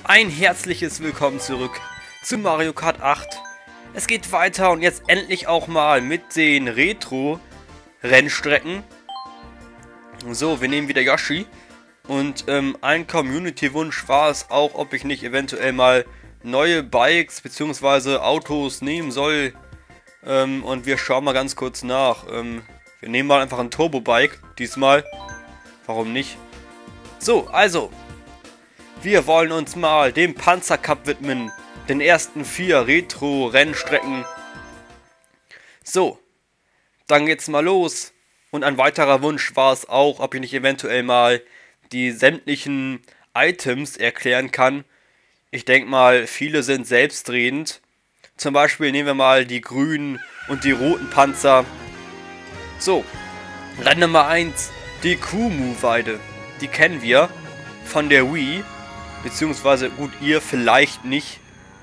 Ein herzliches Willkommen zurück zu Mario Kart 8. Es geht weiter und jetzt endlich auch mal mit den Retro-Rennstrecken. So, wir nehmen wieder Yoshi. Und ein Community-Wunsch war es auch, ob ich nicht eventuell mal neue Bikes bzw. Autos nehmen soll. Und wir schauen mal ganz kurz nach. Wir nehmen mal einfach ein Turbo-Bike diesmal. Warum nicht? So, also. Wir wollen uns mal dem Panzer Cup widmen. Den ersten 4 Retro-Rennstrecken. So. Dann geht's mal los. Und ein weiterer Wunsch war es auch, ob ich nicht eventuell mal die sämtlichen Items erklären kann. Ich denke mal, viele sind selbstredend. Zum Beispiel nehmen wir mal die grünen und die roten Panzer. So, Rennen Nummer 1, die Kumu-Weide. Die kennen wir von der Wii. Beziehungsweise, gut, ihr vielleicht nicht.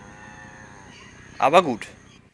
Aber gut.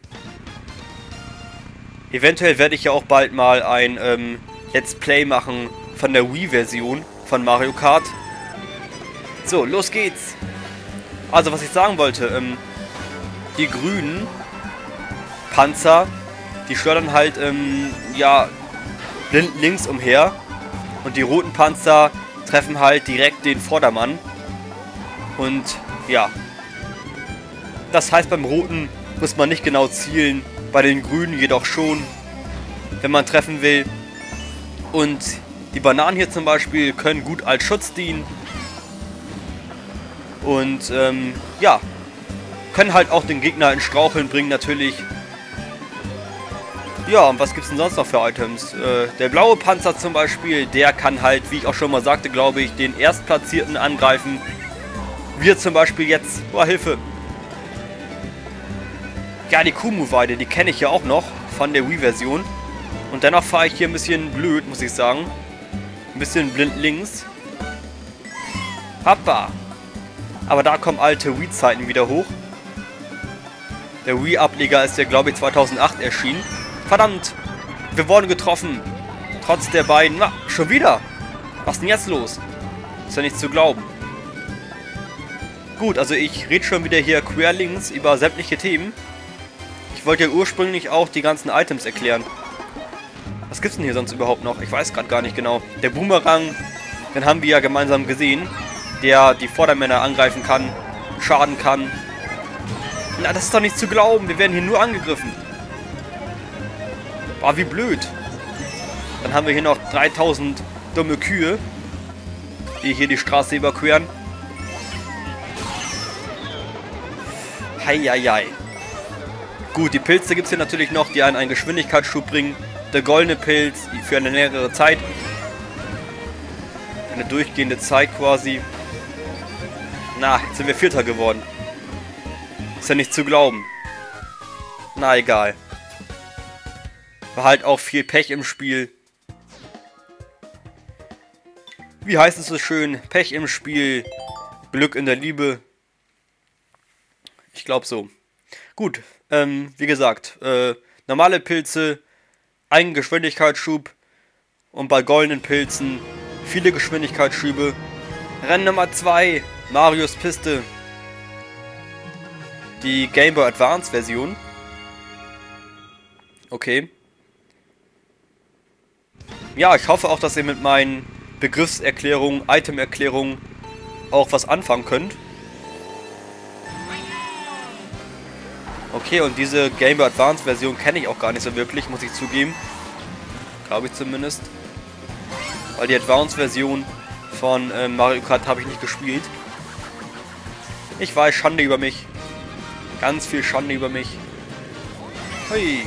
Eventuell werde ich ja auch bald mal ein Let's Play machen von der Wii-Version von Mario Kart. So, los geht's. Also, was ich sagen wollte, die grünen Panzer, die schleudern halt, ja, blind links umher. Und die roten Panzer treffen halt direkt den Vordermann. Und, ja. Das heißt, beim roten muss man nicht genau zielen, bei den grünen jedoch schon, wenn man treffen will. Und die Bananen hier zum Beispiel können gut als Schutz dienen. Und, ja. Können halt auch den Gegner in Straucheln bringen, natürlich. Ja, und was gibt's denn sonst noch für Items? Der blaue Panzer zum Beispiel, der kann halt, wie ich auch schon mal sagte, glaube ich, den Erstplatzierten angreifen. Wir zum Beispiel jetzt... Boah, Hilfe! Ja, die Kumu-Weide, die kenne ich ja auch noch von der Wii-Version. Und dennoch fahre ich hier ein bisschen blöd, muss ich sagen. Ein bisschen blind links. Hoppa! Aber da kommen alte Wii-Zeiten wieder hoch. Der Wii-Ableger ist ja, glaube ich, 2008 erschienen. Verdammt! Wir wurden getroffen. Trotz der beiden... Na, schon wieder! Was ist denn jetzt los? Ist ja nicht zu glauben. Gut, also ich rede schon wieder hier querlinks über sämtliche Themen. Ich wollte ja ursprünglich auch die ganzen Items erklären. Was gibt's denn hier sonst überhaupt noch? Ich weiß gerade gar nicht genau. Der Boomerang, den haben wir ja gemeinsam gesehen. Der die Vordermänner angreifen kann, schaden kann. Na, das ist doch nicht zu glauben. Wir werden hier nur angegriffen. Boah, wie blöd. Dann haben wir hier noch 3000 dumme Kühe, die hier die Straße überqueren. Heieiei. Gut, die Pilze gibt es hier natürlich noch, die einen Geschwindigkeitsschub bringen. Der goldene Pilz für eine längere Zeit. Eine durchgehende Zeit quasi. Na, jetzt sind wir Vierter geworden. Ist ja nicht zu glauben. Na, egal. War halt auch viel Pech im Spiel. Wie heißt es so schön? Pech im Spiel, Glück in der Liebe. Ich glaube so. Gut, wie gesagt, normale Pilze, einen Geschwindigkeitsschub und bei goldenen Pilzen viele Geschwindigkeitsschübe. Rennen Nummer 2, Marios Piste. Die Game Boy Advance Version. Okay. Ja, ich hoffe auch, dass ihr mit meinen Begriffserklärungen, Itemerklärungen auch was anfangen könnt. Okay, und diese Game Boy Advance Version kenne ich auch gar nicht so wirklich, muss ich zugeben. Glaube ich zumindest. Weil die Advance Version von Mario Kart habe ich nicht gespielt. Ich weiß, Schande über mich. Ganz viel Schande über mich. Hui.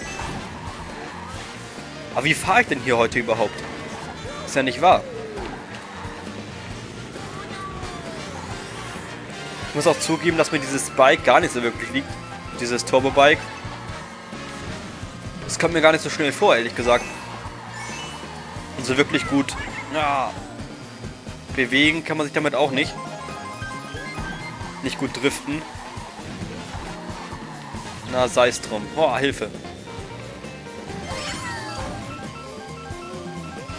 Aber wie fahre ich denn hier heute überhaupt? Ist ja nicht wahr. Ich muss auch zugeben, dass mir dieses Bike gar nicht so wirklich liegt. Dieses Turbo-Bike. Das kommt mir gar nicht so schnell vor, ehrlich gesagt. Und so wirklich gut, ja, bewegen kann man sich damit auch nicht. Nicht gut driften. Na, sei es drum. Boah, Hilfe.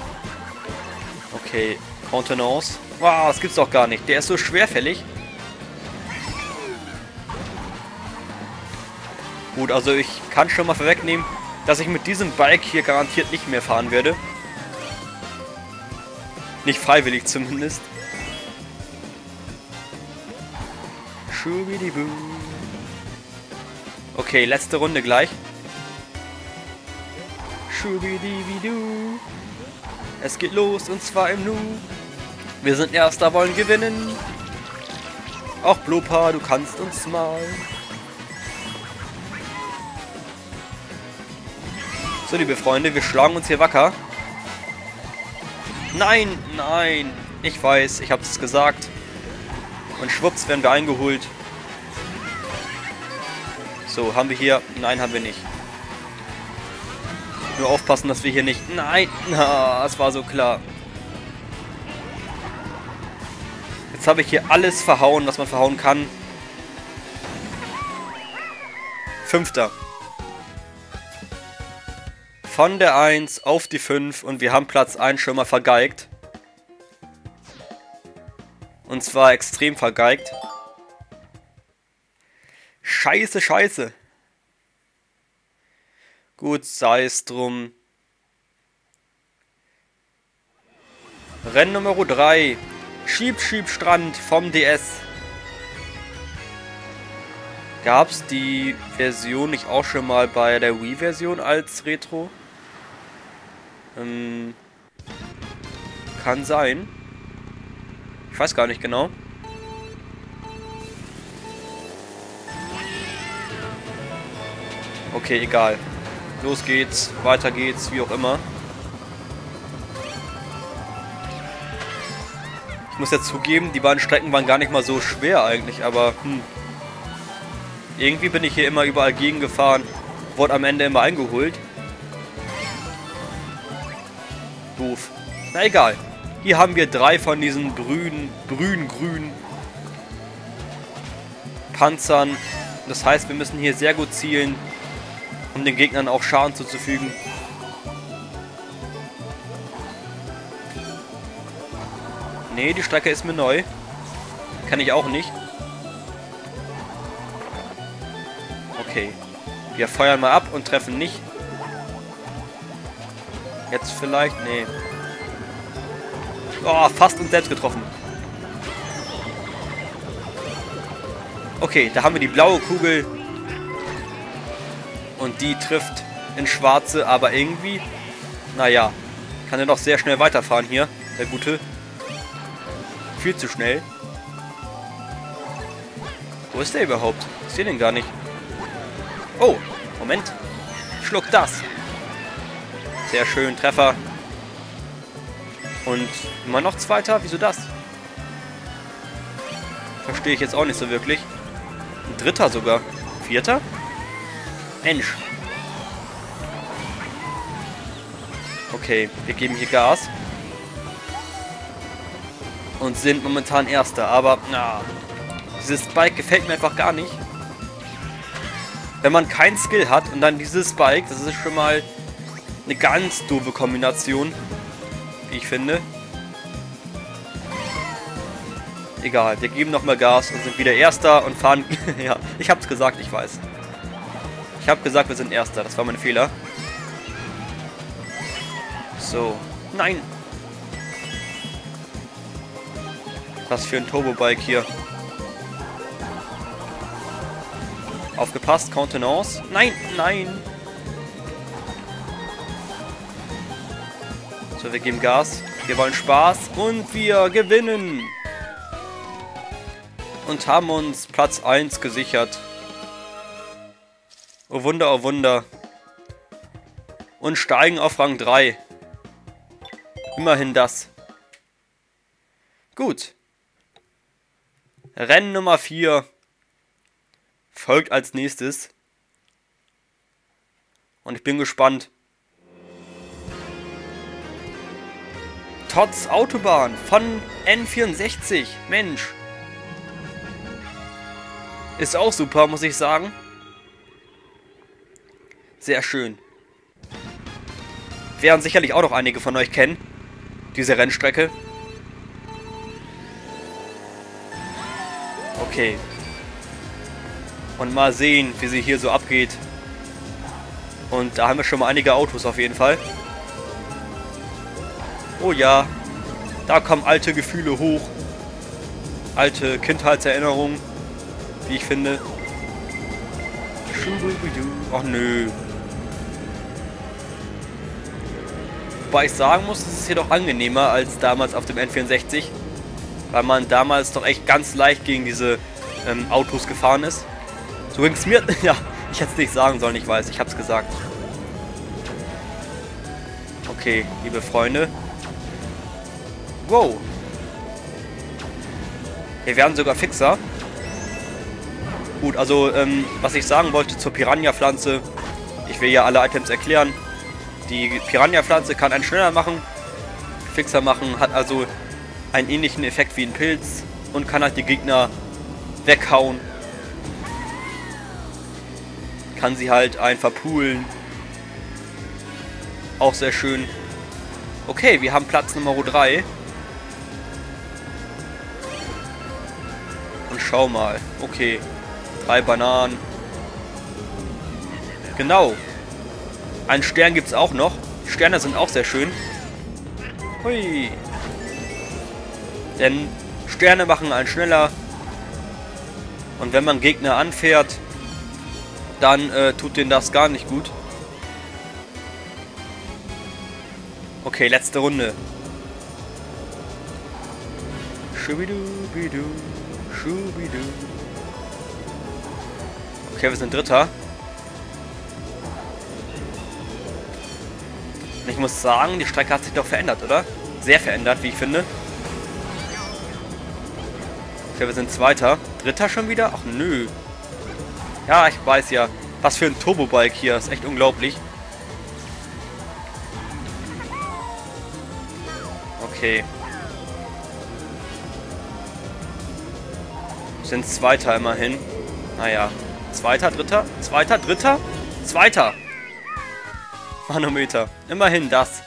Okay, Contenance. Wow, das gibt's doch gar nicht. Der ist so schwerfällig. Gut, also ich kann schon mal vorwegnehmen, dass ich mit diesem Bike hier garantiert nicht mehr fahren werde. Nicht freiwillig zumindest. Schubidibu. Okay, letzte Runde gleich. Schubidibidu. Es geht los und zwar im Nu. Wir sind Erster, wollen gewinnen. Auch Blopa, du kannst uns mal. So, liebe Freunde, wir schlagen uns hier wacker. Nein, nein. Ich weiß, ich habe es gesagt. Und schwupps werden wir eingeholt. So, haben wir hier... Nein, haben wir nicht. Nur aufpassen, dass wir hier nicht... Nein, na, es war so klar. Jetzt habe ich hier alles verhauen, was man verhauen kann. 5. Von der 1 auf die 5 und wir haben Platz 1 schon mal vergeigt. Und zwar extrem vergeigt. Scheiße, scheiße. Gut, sei es drum. Rennen Nummer 3. Schieb, Schieb, Strand vom DS. Gab es die Version nicht auch schon mal bei der Wii-Version als Retro? Kann sein. Ich weiß gar nicht genau. Okay, egal. Los geht's, weiter geht's, wie auch immer. Ich muss jetzt zugeben, die beiden Strecken waren gar nicht mal so schwer eigentlich, aber irgendwie bin ich hier immer überall gegengefahren, wurde am Ende immer eingeholt. Doof. Na egal. Hier haben wir 3 von diesen grünen Panzern. Das heißt, wir müssen hier sehr gut zielen, um den Gegnern auch Schaden zuzufügen. Nee, die Strecke ist mir neu. Kann ich auch nicht. Okay. Wir feuern mal ab und treffen nicht. Jetzt vielleicht? Nee. Oh, fast uns selbst getroffen. Okay, da haben wir die blaue Kugel. Und die trifft ins Schwarze, aber irgendwie... Naja, kann er doch sehr schnell weiterfahren hier, der Gute. Viel zu schnell. Wo ist der überhaupt? Ich sehe den gar nicht. Oh, Moment. Schluck das. Sehr schön, Treffer. Und immer noch Zweiter? Wieso das? Verstehe ich jetzt auch nicht so wirklich. Ein 3. sogar. 4. Mensch. Okay, wir geben hier Gas. Und sind momentan Erster. Aber, na, dieses Bike gefällt mir einfach gar nicht. Wenn man keinen Skill hat und dann dieses Bike, das ist schon mal eine ganz doofe Kombination, wie ich finde. Egal, wir geben nochmal Gas und sind wieder Erster und fahren... Ja, ich hab's gesagt, ich weiß. Ich habe gesagt, wir sind Erster, das war mein Fehler. So, nein! Was für ein Turbo-Bike hier. Aufgepasst, Contenance. Nein, nein! So, wir geben Gas. Wir wollen Spaß und wir gewinnen. Und haben uns Platz 1 gesichert. Oh Wunder, oh Wunder. Und steigen auf Rang 3. Immerhin das. Gut. Rennen Nummer 4 folgt als nächstes. Und ich bin gespannt. Tots Autobahn von N64. Mensch. Ist auch super, muss ich sagen. Sehr schön. Werden sicherlich auch noch einige von euch kennen. Diese Rennstrecke. Okay. Und mal sehen, wie sie hier so abgeht. Und da haben wir schon mal einige Autos auf jeden Fall. Oh ja, da kommen alte Gefühle hoch. Alte Kindheitserinnerungen, wie ich finde. Ach nö. Wobei ich sagen muss, es ist hier doch angenehmer als damals auf dem N64. Weil man damals doch echt ganz leicht gegen diese Autos gefahren ist. So ging es mir. Ja, ich hätte es nicht sagen sollen, ich weiß, ich habe es gesagt. Okay, liebe Freunde. Wow. Wir werden sogar fixer. Gut, also, was ich sagen wollte zur Piranha-Pflanze. Ich will ja alle Items erklären. Die Piranha-Pflanze kann einen schneller machen, fixer machen, hat also einen ähnlichen Effekt wie ein Pilz und kann halt die Gegner weghauen. Kann sie halt einfach poolen. Auch sehr schön. Okay, wir haben Platz Nummer 3. Und schau mal. Okay. 3 Bananen. Genau. Einen Stern gibt es auch noch. Sterne sind auch sehr schön. Hui. Denn Sterne machen einen schneller. Und wenn man Gegner anfährt, dann tut denen das gar nicht gut. Okay, letzte Runde. Schubidu-bidu, schubidu. Okay, wir sind Dritter. Und ich muss sagen, die Strecke hat sich doch verändert, oder? Sehr verändert, wie ich finde. Okay, wir sind Zweiter. Dritter schon wieder? Ach nö. Ja, ich weiß ja. Was für ein Turbobike hier. Das ist echt unglaublich. Okay. Wir sind Zweiter immerhin. Naja. Zweiter, Dritter? Zweiter, Dritter? Zweiter! Manometer. Immerhin das.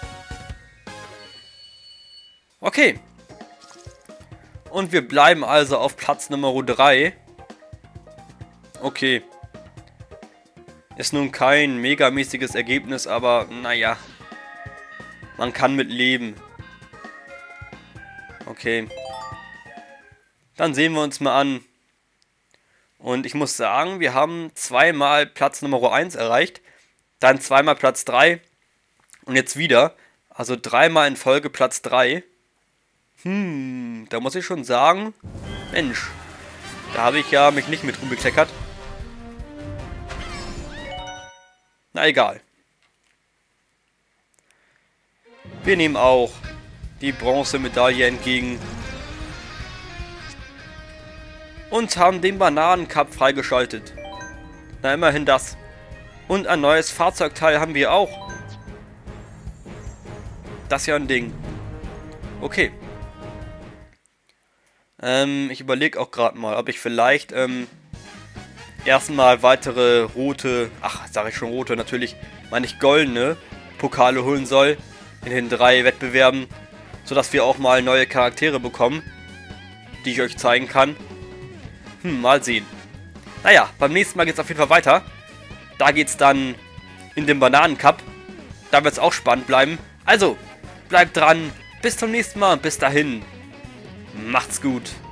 Okay. Und wir bleiben also auf Platz Nummer 3. Okay. Ist nun kein megamäßiges Ergebnis, aber naja. Man kann mit leben. Okay. Dann sehen wir uns mal an. Und ich muss sagen, wir haben zweimal Platz Nummer 1 erreicht. Dann zweimal Platz 3. Und jetzt wieder. Also dreimal in Folge Platz 3. Da muss ich schon sagen, Mensch, da habe ich ja mich nicht mit rumgekleckert. Na egal. Wir nehmen auch die Bronzemedaille entgegen. Und haben den Bananencup freigeschaltet. Na immerhin das. Und ein neues Fahrzeugteil haben wir auch. Das ist ja ein Ding. Okay. Ich überlege auch gerade mal, ob ich vielleicht erstmal weitere rote, sage ich schon rote, natürlich, meine ich goldene Pokale holen soll in den 3 Wettbewerben, sodass wir auch mal neue Charaktere bekommen, die ich euch zeigen kann. Mal sehen. Naja, beim nächsten Mal geht es auf jeden Fall weiter. Da geht es dann in den Bananencup. Da wird es auch spannend bleiben. Also, bleibt dran. Bis zum nächsten Mal und bis dahin. Macht's gut.